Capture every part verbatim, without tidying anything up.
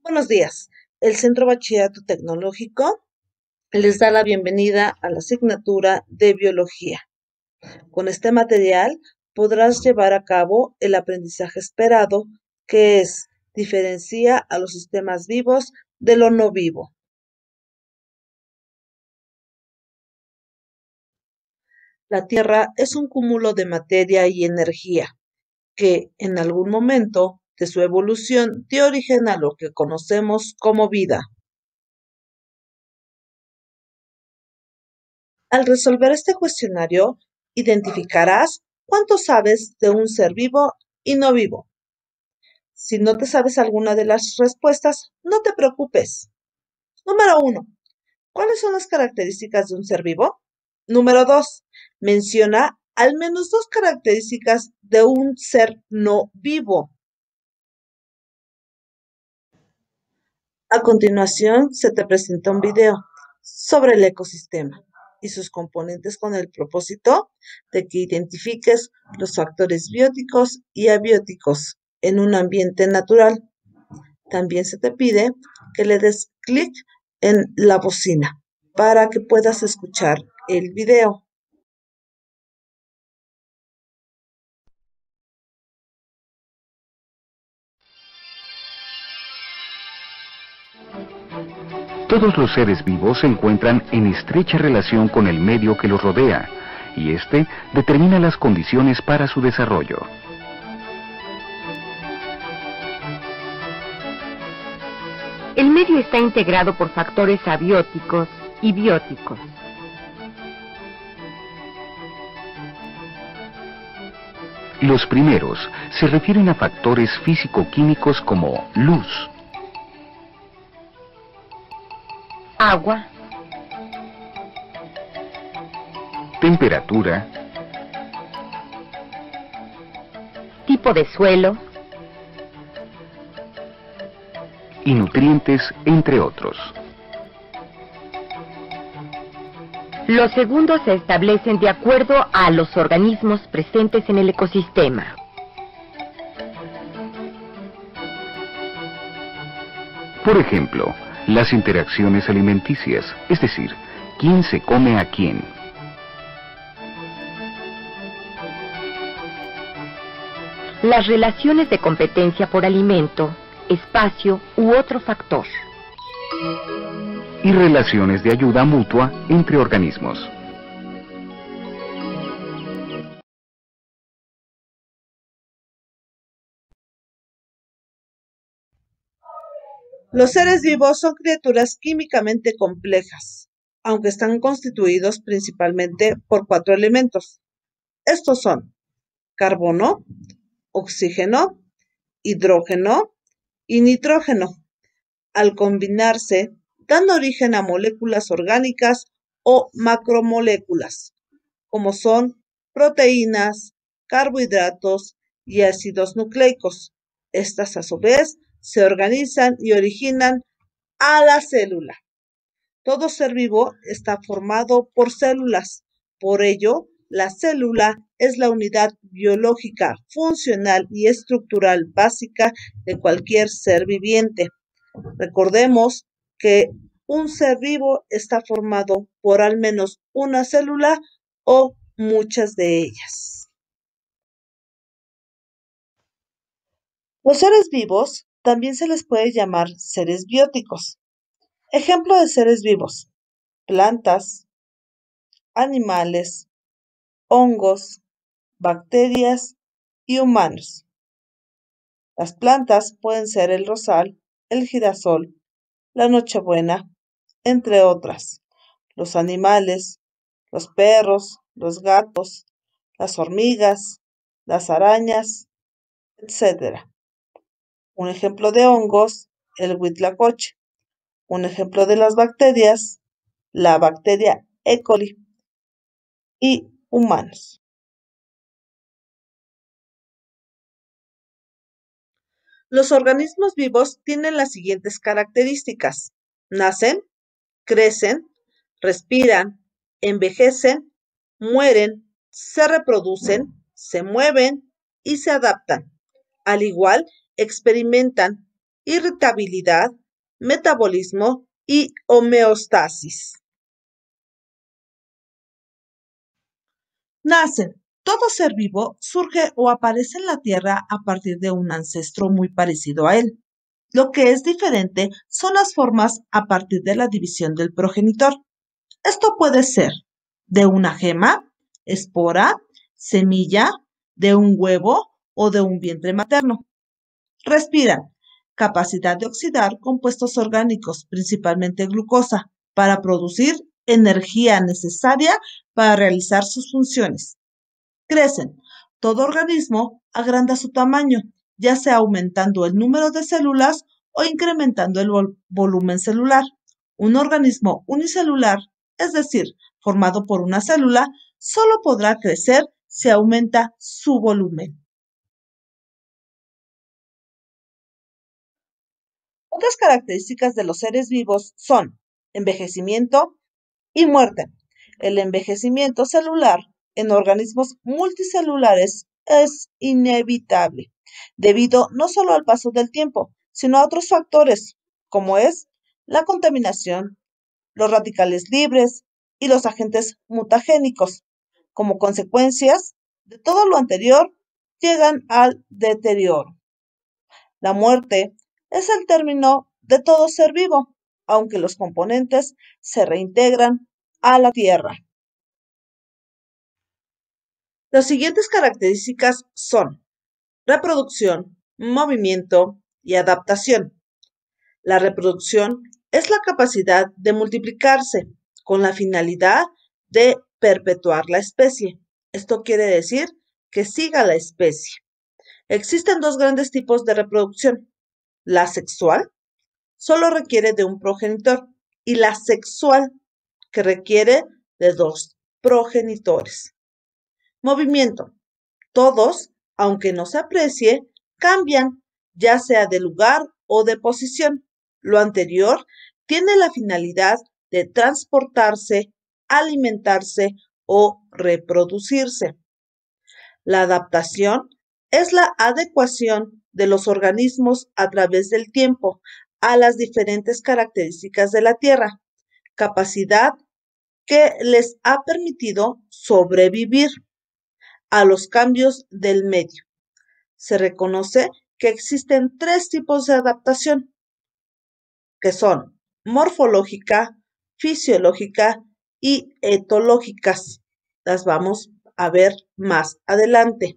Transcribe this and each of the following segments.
Buenos días. El Centro Bachillerato Tecnológico les da la bienvenida a la asignatura de Biología. Con este material podrás llevar a cabo el aprendizaje esperado, que es diferencia a los sistemas vivos de lo no vivo. La Tierra es un cúmulo de materia y energía que en algún momento de su evolución dio origen a lo que conocemos como vida. Al resolver este cuestionario, identificarás cuánto sabes de un ser vivo y no vivo. Si no te sabes alguna de las respuestas, no te preocupes. Número uno. ¿Cuáles son las características de un ser vivo? Número dos. Menciona al menos dos características de un ser no vivo. A continuación, se te presenta un video sobre el ecosistema y sus componentes con el propósito de que identifiques los factores bióticos y abióticos en un ambiente natural. También se te pide que le des clic en la bocina para que puedas escuchar el video. Todos los seres vivos se encuentran en estrecha relación con el medio que los rodea, y este determina las condiciones para su desarrollo. El medio está integrado por factores abióticos y bióticos. Los primeros se refieren a factores físico-químicos como luz, Agua, temperatura, tipo de suelo, y nutrientes, entre otros. Los segundos se establecen de acuerdo a los organismos presentes en el ecosistema. Por ejemplo, las interacciones alimenticias, es decir, quién se come a quién. Las relaciones de competencia por alimento, espacio u otro factor. Y relaciones de ayuda mutua entre organismos. Los seres vivos son criaturas químicamente complejas, aunque están constituidos principalmente por cuatro elementos. Estos son carbono, oxígeno, hidrógeno y nitrógeno. Al combinarse, dan origen a moléculas orgánicas o macromoléculas, como son proteínas, carbohidratos y ácidos nucleicos. Estas, a su vez, se organizan y originan a la célula. Todo ser vivo está formado por células. Por ello, la célula es la unidad biológica, funcional y estructural básica de cualquier ser viviente. Recordemos que un ser vivo está formado por al menos una célula o muchas de ellas. Los seres vivos también se les puede llamar seres bióticos. Ejemplo de seres vivos: plantas, animales, hongos, bacterias y humanos. Las plantas pueden ser el rosal, el girasol, la nochebuena, entre otras. Los animales, los perros, los gatos, las hormigas, las arañas, etcétera. Un ejemplo de hongos, el huitlacoche. Un ejemplo de las bacterias, la bacteria E. coli. Y humanos. Los organismos vivos tienen las siguientes características: nacen, crecen, respiran, envejecen, mueren, se reproducen, se mueven y se adaptan. Al igual, experimentan irritabilidad, metabolismo y homeostasis. Nacen. Todo ser vivo surge o aparece en la Tierra a partir de un ancestro muy parecido a él. Lo que es diferente son las formas a partir de la división del progenitor. Esto puede ser de una gema, espora, semilla, de un huevo o de un vientre materno. Respiran. Capacidad de oxidar compuestos orgánicos, principalmente glucosa, para producir energía necesaria para realizar sus funciones. Crecen. Todo organismo agranda su tamaño, ya sea aumentando el número de células o incrementando el vol- volumen celular. Un organismo unicelular, es decir, formado por una célula, solo podrá crecer si aumenta su volumen. Otras características de los seres vivos son envejecimiento y muerte. El envejecimiento celular en organismos multicelulares es inevitable, debido no solo al paso del tiempo, sino a otros factores, como es la contaminación, los radicales libres y los agentes mutagénicos. Como consecuencias de todo lo anterior, llegan al deterioro. La muerte es el término de todo ser vivo, aunque los componentes se reintegran a la Tierra. Las siguientes características son reproducción, movimiento y adaptación. La reproducción es la capacidad de multiplicarse con la finalidad de perpetuar la especie. Esto quiere decir que siga la especie. Existen dos grandes tipos de reproducción. La sexual solo requiere de un progenitor y la sexual que requiere de dos progenitores. Movimiento. Todos, aunque no se aprecie, cambian, ya sea de lugar o de posición. Lo anterior tiene la finalidad de transportarse, alimentarse o reproducirse. La adaptación es la adecuación de los organismos a través del tiempo a las diferentes características de la Tierra, capacidad que les ha permitido sobrevivir a los cambios del medio. Se reconoce que existen tres tipos de adaptación, que son morfológica, fisiológica y etológicas. Las vamos a ver más adelante.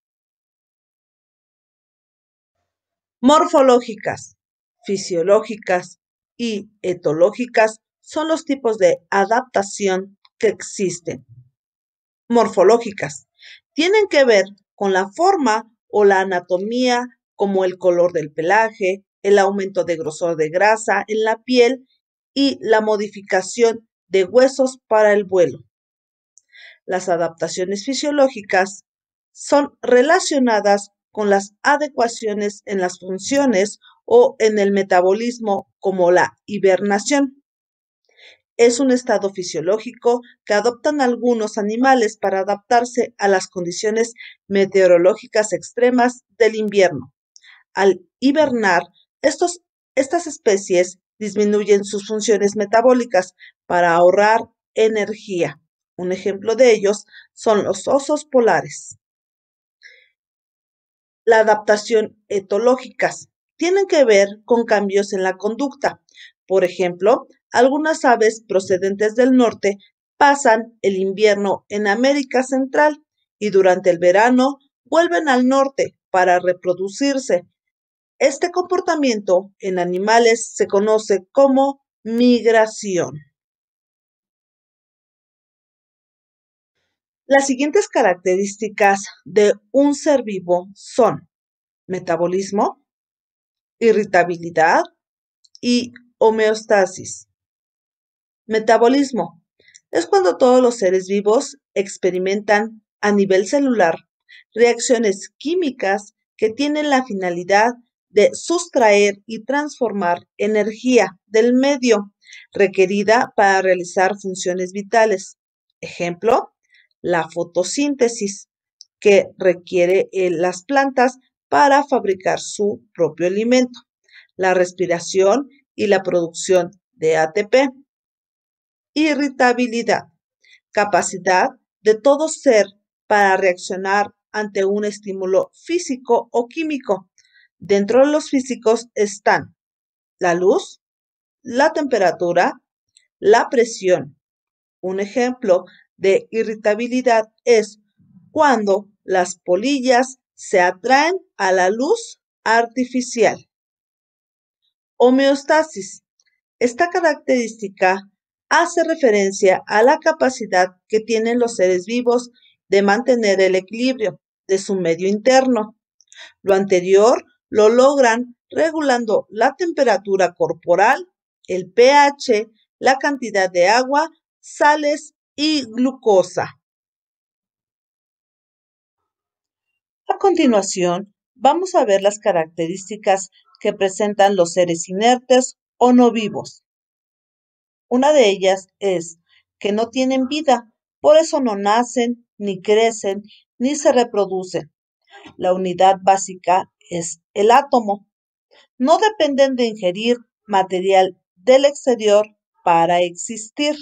Morfológicas, fisiológicas y etológicas son los tipos de adaptación que existen. Morfológicas tienen que ver con la forma o la anatomía, como el color del pelaje, el aumento de grosor de grasa en la piel y la modificación de huesos para el vuelo. Las adaptaciones fisiológicas son relacionadas con las adecuaciones en las funciones o en el metabolismo, como la hibernación. Es un estado fisiológico que adoptan algunos animales para adaptarse a las condiciones meteorológicas extremas del invierno. Al hibernar, estos, estas especies disminuyen sus funciones metabólicas para ahorrar energía. Un ejemplo de ellos son los osos polares. La adaptación etológicas tienen que ver con cambios en la conducta. Por ejemplo, algunas aves procedentes del norte pasan el invierno en América Central y durante el verano vuelven al norte para reproducirse. Este comportamiento en animales se conoce como migración. Las siguientes características de un ser vivo son metabolismo, irritabilidad y homeostasis. Metabolismo es cuando todos los seres vivos experimentan a nivel celular reacciones químicas que tienen la finalidad de sustraer y transformar energía del medio requerida para realizar funciones vitales. Ejemplo, la fotosíntesis que requiere eh, las plantas para fabricar su propio alimento. la respiración y la producción de A T P. Irritabilidad, capacidad de todo ser para reaccionar ante un estímulo físico o químico. Dentro de los físicos están la luz, la temperatura, la presión. Un ejemplo de irritabilidad es cuando las polillas se atraen a la luz artificial. Homeostasis. Esta característica hace referencia a la capacidad que tienen los seres vivos de mantener el equilibrio de su medio interno. Lo anterior lo logran regulando la temperatura corporal, el pH, la cantidad de agua, sales y glucosa. A continuación, vamos a ver las características que presentan los seres inertes o no vivos. Una de ellas es que no tienen vida, por eso no nacen, ni crecen, ni se reproducen. La unidad básica es el átomo. No dependen de ingerir material del exterior para existir.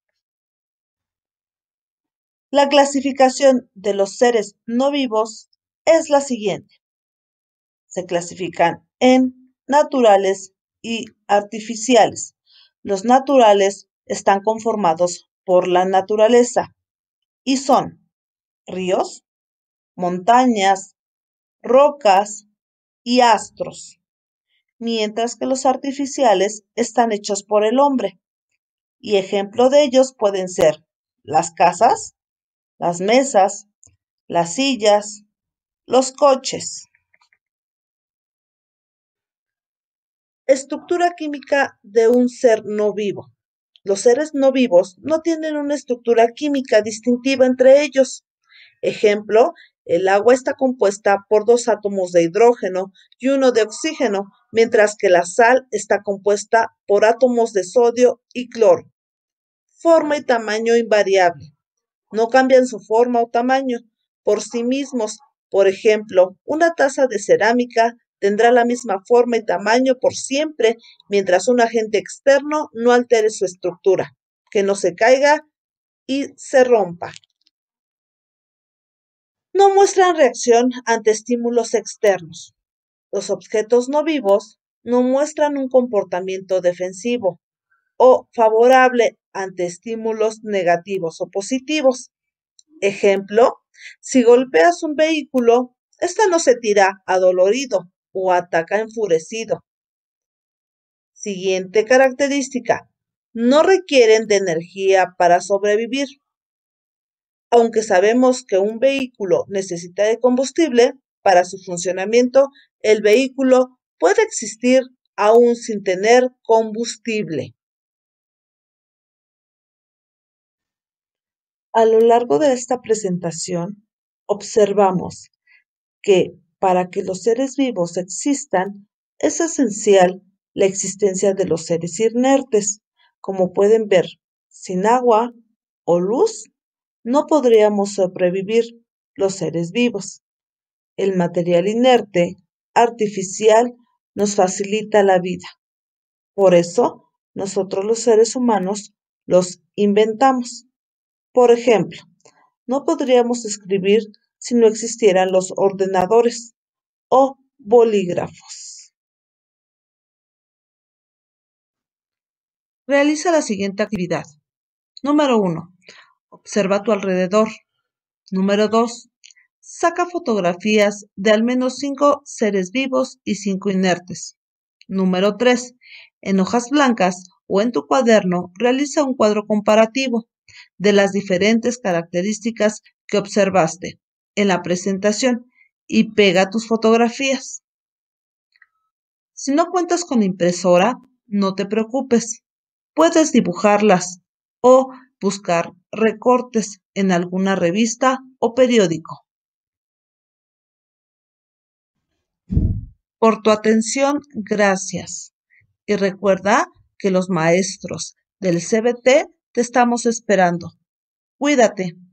La clasificación de los seres no vivos es la siguiente. Se clasifican en naturales y artificiales. Los naturales están conformados por la naturaleza y son ríos, montañas, rocas y astros, mientras que los artificiales están hechos por el hombre, y ejemplo de ellos pueden ser las casas, las mesas, las sillas, los coches. Estructura química de un ser no vivo. Los seres no vivos no tienen una estructura química distintiva entre ellos. Ejemplo, el agua está compuesta por dos átomos de hidrógeno y uno de oxígeno, mientras que la sal está compuesta por átomos de sodio y cloro. Forma y tamaño invariable. No cambian su forma o tamaño por sí mismos. Por ejemplo, una taza de cerámica tendrá la misma forma y tamaño por siempre, mientras un agente externo no altere su estructura, que no se caiga y se rompa. No muestran reacción ante estímulos externos. Los objetos no vivos no muestran un comportamiento defensivo o favorable ante estímulos negativos o positivos. Ejemplo, si golpeas un vehículo, ésta no se tira adolorido o ataca enfurecido. Siguiente característica. No requieren de energía para sobrevivir. Aunque sabemos que un vehículo necesita de combustible para su funcionamiento, el vehículo puede existir aún sin tener combustible. A lo largo de esta presentación, observamos que para que los seres vivos existan, es esencial la existencia de los seres inertes. Como pueden ver, sin agua o luz, no podríamos sobrevivir los seres vivos. El material inerte, artificial, nos facilita la vida. Por eso, nosotros los seres humanos los inventamos. Por ejemplo, no podríamos escribir si no existieran los ordenadores o bolígrafos. Realiza la siguiente actividad. Número uno. Observa a tu alrededor. Número dos. Saca fotografías de al menos cinco seres vivos y cinco inertes. Número tres. En hojas blancas o en tu cuaderno, realiza un cuadro comparativo de las diferentes características que observaste en la presentación y pega tus fotografías. Si no cuentas con impresora, no te preocupes. Puedes dibujarlas o buscar recortes en alguna revista o periódico. Por tu atención, gracias. Y recuerda que los maestros del C B T te estamos esperando. Cuídate.